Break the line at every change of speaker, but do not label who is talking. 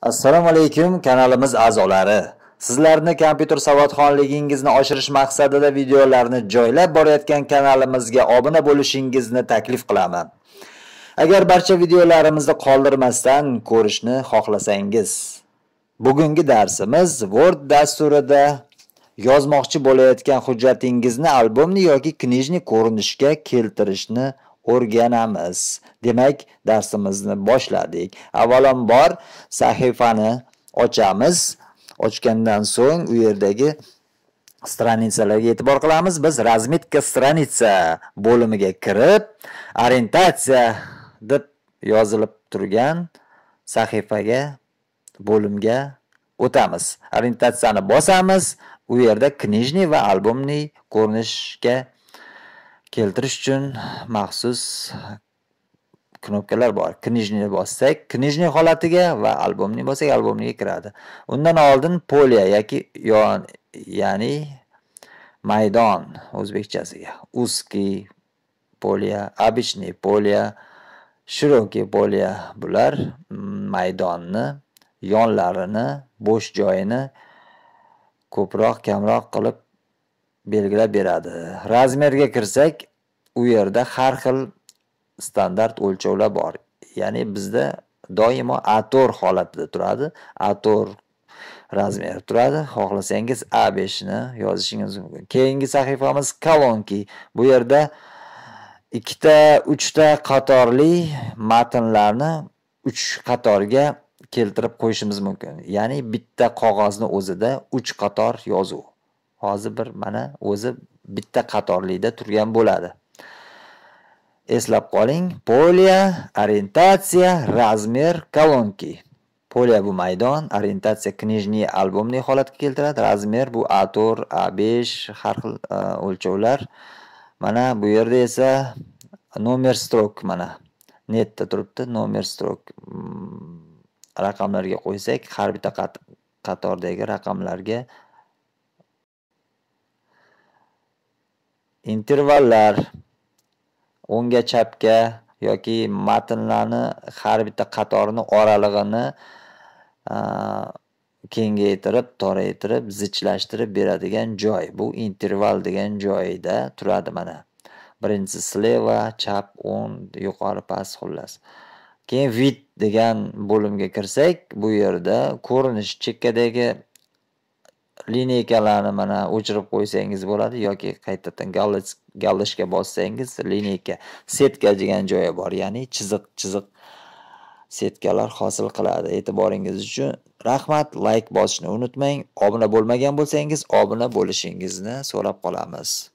Assalomu alaykum kanalimiz a'zolari. Sizlarni kompyuter savodxonligingizni oshirish maqsadida videolarni joylab borayotgan kanalimizga obuna bo'lishingizni taklif qilaman. Agar barcha videolarimizni qoldirmasdan ko'rishni xohlasangiz, bugungi darsimiz Word dasturida yozmoqchi bo'layotgan hujjatingizni albomli yoki knijni ko'rinishga keltirishni o'rganamiz. Demak, darsimizni boshladik. Avvalambor sahifani ochamiz. Ochgandan so'ng u yerdagi stranitsalarga e'tibor qilamiz. Biz razmetka stranitsa bo'limiga kirib, orientatsiya deb yozilib turgan sahifaga bo'limga o'tamiz. Orientatsiyani bosamiz. U yerda knijni va albomni ko'rinishga keltirish uchun maxsus knopkalar bor. Knijni bossak, knijni holatiga va albomni bossak, albomniga kiradi. Undan oldin polya yoki ya'ni maydon o'zbekchasiga. Узкий polya, обычный polya, широкий polya bular maydonni, yonlarini, bo'sh joyini ko'proq kamroq qilib belgilab beradi. Razmerga kirsak, u yerda har xil standart o'lchovlar bor. Ya'ni bizda doimo A4 holatida turadi. A4 razmer turadi. Xohlasangiz A5 ni yozishingiz mumkin. Keyingi sahifamiz kolonki. Bu yerda 2 ta, 3 ta qatorli matnlarni 3 qatorga keltirib qo'yishimiz mumkin. Ya'ni bitta qog'ozni o'zida 3 qator yozuv. Hozir bir mana o'zi bitta qatorlikda turgan bo'ladi. Eslab qoling. Polya, orientatsiya, razmer, kolonki. Polya bu maydon, orientatsiya knijni, albomni holatga keltiradi. Razmer bu A4, A5 har xil o'lchovlar. Mana bu yerda esa nomer strok mana netda turibdi. Nomer strok raqamlarga qo'ysak, har bitta qatordagi raqamlarga intervallar o'ngga chapga yoki matnlarni har bitta qatorini oralig'ini kengaytirib, toraytirib, zichlashtirib beradigan joy. Bu interval degan joyda turadi mana. Birinchisi sleva, chap, o'ng, yuqori, past xullas. Keyin vid degan bo'limga kirsak, bu yerda ko'rinish chekkadagi lineykalarni mana o'chirib qo'ysangiz bo'ladi yoki qaytadan gallishga bossangiz lineyka, setka degan joyi bor, ya'ni chiziq setkalar hosil qiladi. E'tiboringiz uchun rahmat. Like bosishni unutmang. Obuna bo'lmagan bo'lsangiz, obuna bo'lishingizni so'rab qolamiz.